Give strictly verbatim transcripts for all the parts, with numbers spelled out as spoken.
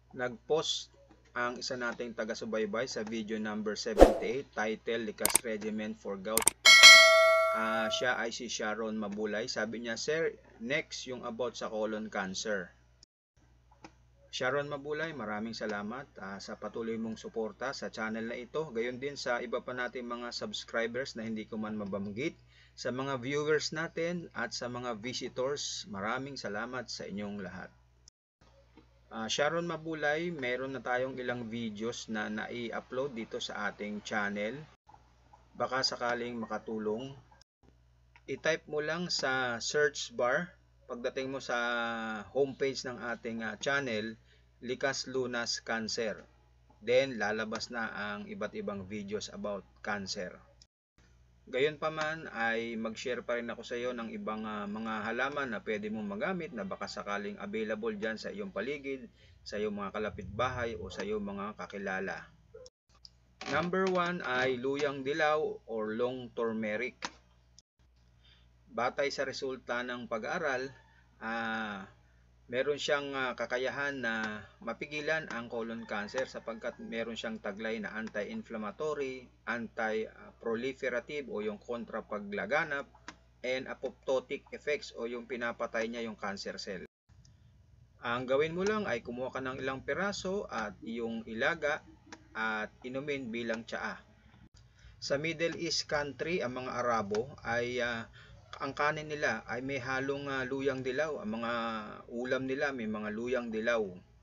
Nag-post ang isa nating taga-subaybay sa video number seventy-eight, title Likas Regimen for Gout. Uh, siya ay si Sharon Mabulay. Sabi niya, Sir, next yung about sa colon cancer. Sharon Mabulay, maraming salamat uh, sa patuloy mong suporta sa channel na ito. Gayon din sa iba pa nating mga subscribers na hindi ko man mabanggit. Sa mga viewers natin at sa mga visitors, maraming salamat sa inyong lahat. Uh, Sharon Mabulay, meron na tayong ilang videos na nai-upload dito sa ating channel. Baka sakaling makatulong. I-type mo lang sa search bar, pagdating mo sa homepage ng ating uh, channel, Likas Lunas Cancer. Then, lalabas na ang iba't ibang videos about cancer. Gayon pa man ay mag-share pa rin ako sa iyo ng ibang uh, mga halaman na pwede mong magamit na baka sakaling available dyan sa iyong paligid, sa iyong mga kalapitbahay o sa iyong mga kakilala. Number one ay luyang dilaw or long turmeric. Batay sa resulta ng pag-aaral, uh, meron siyang uh, kakayahan na mapigilan ang colon cancer sapagkat meron siyang taglay na anti-inflammatory, anti-proliferative o yung kontrapaglaganap, and apoptotic effects o yung pinapatay niya yung cancer cell. Ang gawin mo lang ay kumuha ka ng ilang piraso at iyong ilaga at inumin bilang tsaa. Sa Middle East country, ang mga Arabo ay uh, ang kanin nila ay may halong uh, luyang dilaw. Ang mga ulam nila may mga luyang dilaw.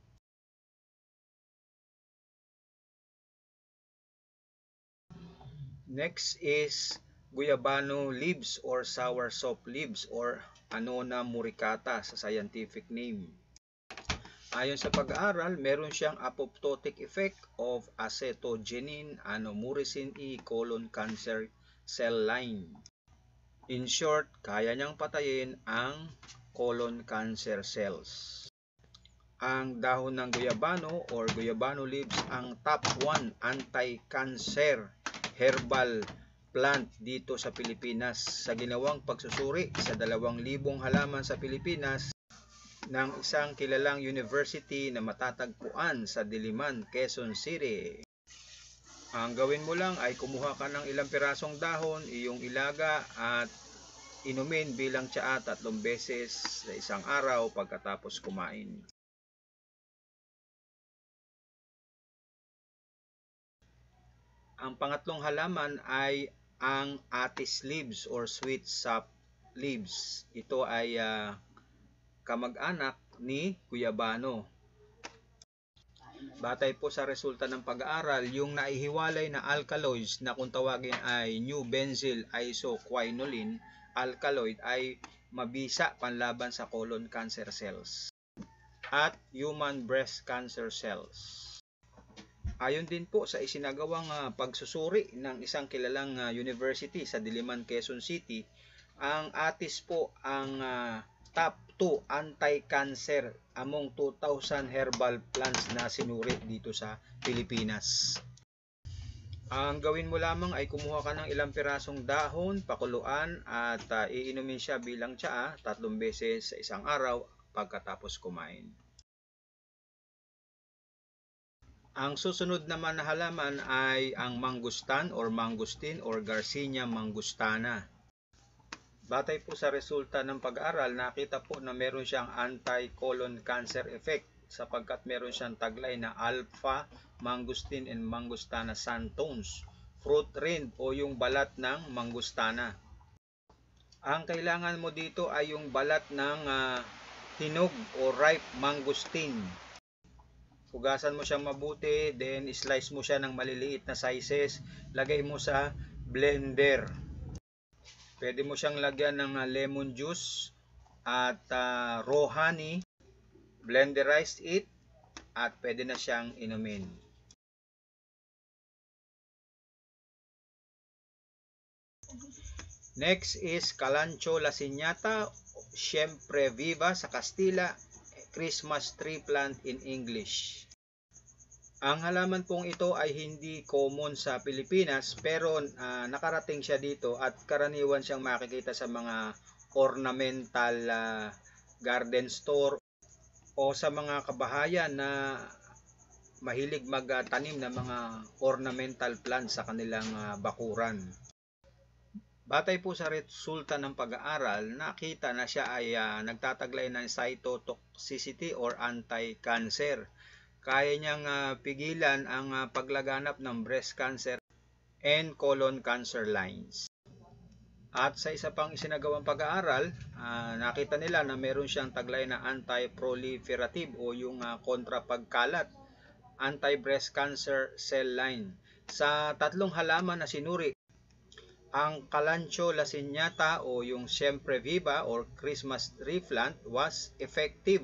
Next is guyabano leaves or soursop leaves or Annona muricata sa scientific name. Ayon sa pag-aaral, meron siyang apoptotic effect of acetogenin anomuricin E colon cancer cell line. In short, kaya niyang patayin ang colon cancer cells. Ang dahon ng guyabano or guyabano leaves ang top one anti-cancer herbal plant dito sa Pilipinas. Sa ginawang pagsusuri sa dalawang libong halaman sa Pilipinas ng isang kilalang university na matatagpuan sa Diliman, Quezon City. Ang gawin mo lang ay kumuha ka ng ilang pirasong dahon, iyong ilaga at inumin bilang tsaa tatlong beses sa isang araw pagkatapos kumain. Ang pangatlong halaman ay ang atis leaves or sweet sap leaves. Ito ay uh, kamag-anak ni guyabano. Batay po sa resulta ng pag-aaral, yung naihiwalay na alkaloids na kung tawagin ay new benzyl isoquinoline alkaloid ay mabisa panlaban sa colon cancer cells at human breast cancer cells. Ayon din po sa isinagawang uh, pagsusuri ng isang kilalang uh, university sa Diliman, Quezon City, ang atis po ang uh, top two anti-cancer among two thousand herbal plants na sinuri dito sa Pilipinas. Ang gawin mo lamang ay kumuha ka ng ilang pirasong dahon, pakuluan at uh, iinumin siya bilang tsaa tatlong beses sa isang araw pagkatapos kumain. Ang susunod naman na halaman ay ang mangustan or mangustin or Garcinia mangustana. Batay po sa resulta ng pag-aaral, nakita po na meron siyang anti-colon cancer effect sapagkat meron siyang taglay na alpha mangustin and mangustana santones, fruit rind o yung balat ng mangustana. Ang kailangan mo dito ay yung balat ng uh, hinog o ripe mangustin. Hugasan mo siyang mabuti, then slice mo siya ng maliliit na sizes, lagay mo sa blender. Pwede mo siyang lagyan ng uh, lemon juice at uh, raw honey, blenderize it at pwede na siyang inumin. Next is Kalanchoe laciniata, Siempre Viva sa Kastila, Christmas tree plant in English. Ang halaman pong ito ay hindi common sa Pilipinas pero uh, nakarating siya dito at karaniwan siyang makikita sa mga ornamental uh, garden store o sa mga kabahayan na mahilig magtanim ng mga ornamental plants sa kanilang uh, bakuran. Batay po sa resulta ng pag-aaral, nakita na siya ay uh, nagtataglay ng cytotoxicity or anti-cancer. Kaya niyang uh, pigilan ang uh, paglaganap ng breast cancer and colon cancer lines. At sa isa pang isinagawang pag-aaral, uh, nakita nila na meron siyang taglay na anti-proliferative o yung uh, kontrapagkalat, anti-breast cancer cell line. Sa tatlong halaman na sinuri, ang Kalanchoe laciniata o yung Siempre Viva or Christmas tree plant was effective.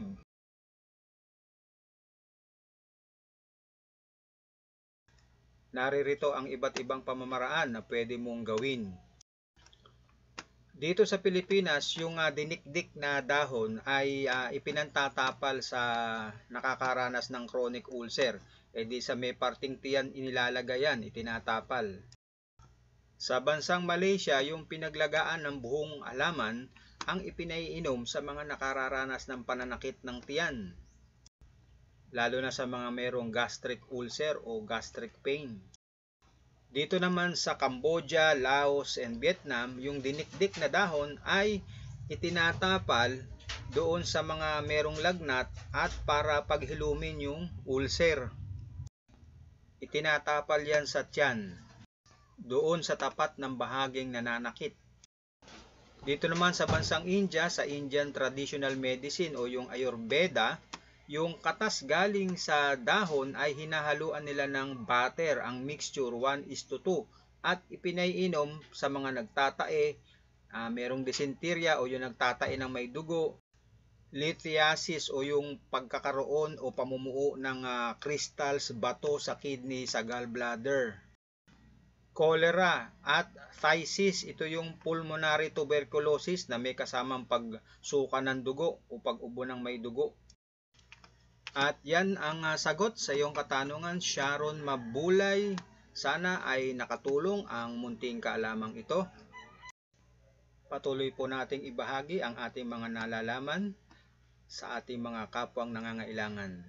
Naririto ang iba't ibang pamamaraan na pwede mong gawin. Dito sa Pilipinas, yung uh, dinikdik na dahon ay uh, ipinantatapal sa nakakaranas ng chronic ulcer. E di sa may parting tiyan inilalagay yan, itinatapal. Sa bansang Malaysia, yung pinaglagaan ng buhong halaman ang ipinaiinom sa mga nakararanas ng pananakit ng tiyan, lalo na sa mga merong gastric ulcer o gastric pain. Dito naman sa Cambodia, Laos, and Vietnam, yung dinikdik na dahon ay itinatapal doon sa mga merong lagnat at para paghilumin yung ulcer. Itinatapal yan sa tiyan, doon sa tapat ng bahaging nananakit. Dito naman sa bansang India, sa Indian Traditional Medicine o yung Ayurveda, yung katas galing sa dahon ay hinahaluan nila ng butter, ang mixture one is to two, at ipinaiinom sa mga nagtatae, uh, merong dysentery o yung nagtatae ng may dugo, lithiasis o yung pagkakaroon o pamumuo ng uh, crystals, bato sa kidney, sa gallbladder, cholera at phthisis, ito yung pulmonary tuberculosis na may kasamang pagsuka ng dugo o pag-ubo ng may dugo. At yan ang uh, sagot sa iyong katanungan, Sharon Mabulay. Sana ay nakatulong ang munting kaalamang ito. Patuloy po nating ibahagi ang ating mga nalalaman sa ating mga kapwang nangangailangan.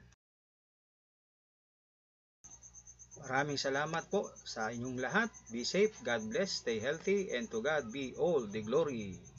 Maraming salamat po sa inyong lahat. Be safe, God bless, stay healthy, and to God be all the glory.